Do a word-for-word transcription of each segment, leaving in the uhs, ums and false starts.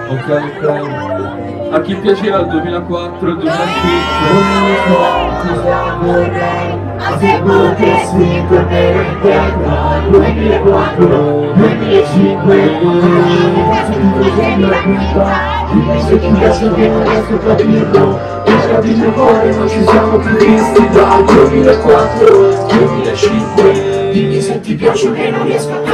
Ok, ok. A chi piaceva il duemilaquattro, il duemilacinque? Cosa vorrei, ma se potessi tornare indietro. duemilaquattro, duemilacinque, se ti piace che non riesco a capirlo. Ora di mio cuore non ci siamo più visti dal duemilaquattro, duemilacinque. Dimmi se ti piace che non riesco a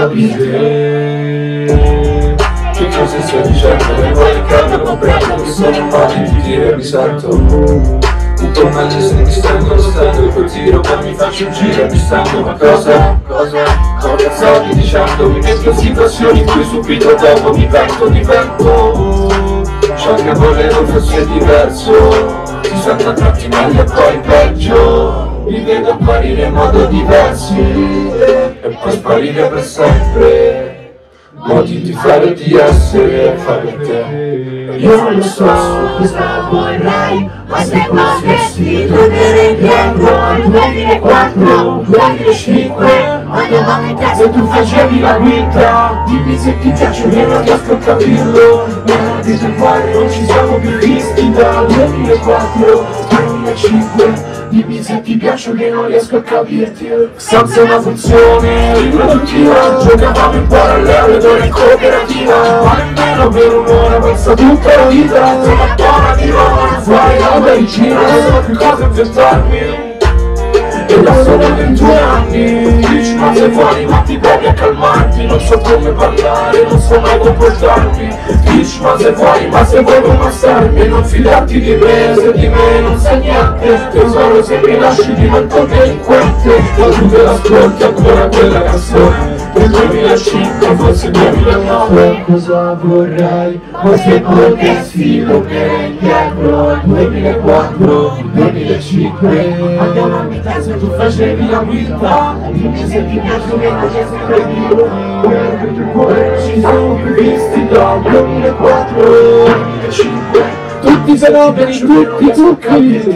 capirlo. Che cosa stai dicendo? E vuoi il cambio comprendo che sono immagini di dire e mi sento un po' meglio se mi stanno stando quel tiro, poi mi faccio un giro e mi stanno. Ma cosa? Cosa? Cosa stavi dicendo? Mi metto in situazioni in cui subito dopo mi pento, divento ciò che volevo fosse diverso. Si sento a tratti meglio e poi peggio. Mi vedo apparire in modo diverso e poi sparire per sempre. Modi di fare e di essere, fare te. Io non lo so cosa vorrei, ma se potessi tornare indietro al duemilaquattro, duemilacinque. Andavamo in casa e tu facevi la guida. Dimmi se ti piace che non riesco a capirlo. Ora di tuo cuore non ci siamo più visti dal duemilaquattro, duemilacinque. Dimmi se ti piace che non riesco a capirti. Senza una funzione riproduttiva, giocavamo in parallelo ed ora in cooperativa. Ma nemmeno per un'ora, pensa tutta la vita. Una buona di Roma, fuori dalla medicina. Non so che cosa inventarmi. E da solo ventun anni dici ma sei fuori, ma ti provi a calmarti. Non so come parlare, non so mai comportarmi. Dici ma sei fuori, ma se vuoi ammazzarmi. Non fidarti di me, se di me non sai niente. Tesoro, se mi lasci divento un delinquente. Ma tu te l'ascolti ancora quella canzone del duemilacinque, forse duemilanove. Cosa vorrei, ma se potessi tornare indietro duemilaquattro, duemilacinque. Andiamo in casa e tu facevi la guida. Dimmi se ti piace che non riesco a capirlo. Ora che il tuo cuore non ci siamo più visti dal duemilaquattro, duemilacinque. Tutti fenomeni, tutti tutti.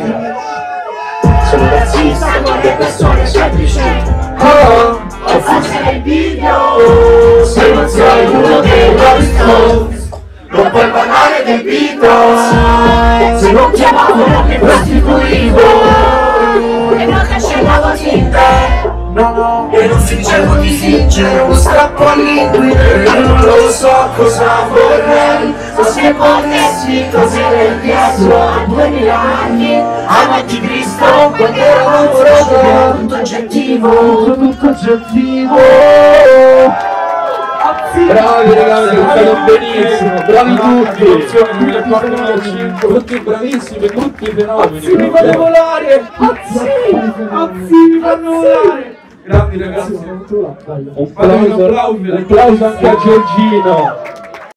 Sono razzista, guarda persone semplici. Oh, o forse nel video. Se non sei uno dei Rolling Stones, non puoi parlare dei Beatles. Se non chiamavo non mi prostituivo e non cancellavo Tinder. No, no, e non fingevo di fingere uno strappo all'inguine. Io non lo so cosa vorrei, ma se potessi tornare indietro a duemila anni, avanti Cristo, quando ero amoroso, era tutto oggettivo, tutto oggettivo. Bravi ragazzi, stanno benissimo, bravi tutti. duemilaquattro, tutti bravissimi, tutti fenomeni. Azzi mi fanno volare! Azzi! Azzi mi fanno volare! Grandi ragazzi, Un un applauso, un applauso anche a Giorgino.